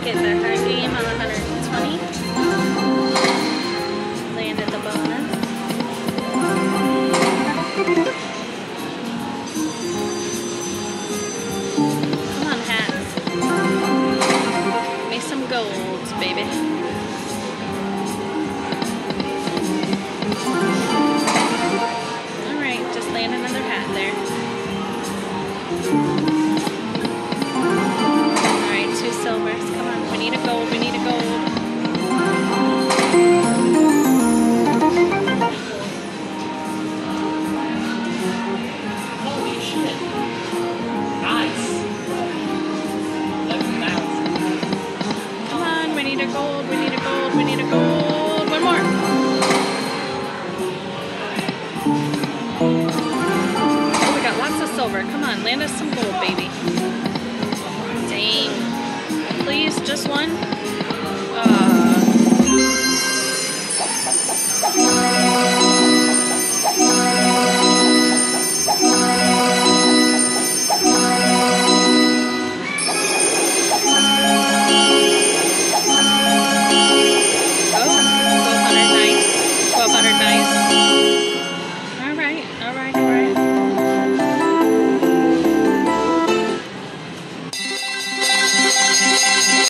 get the hard game on 120. Landed the bonus. Come on, hats. Give me some golds, baby. Alright, just land another hat there. Alright, 2 silvers. Come on, we need a gold, we need a gold. Holy shit. Nice. 11,000. Come on, we need a gold, we need a gold, we need a gold. One more. Oh, we got lots of silver. Come on, land us some gold, baby. Dang. Please, just one.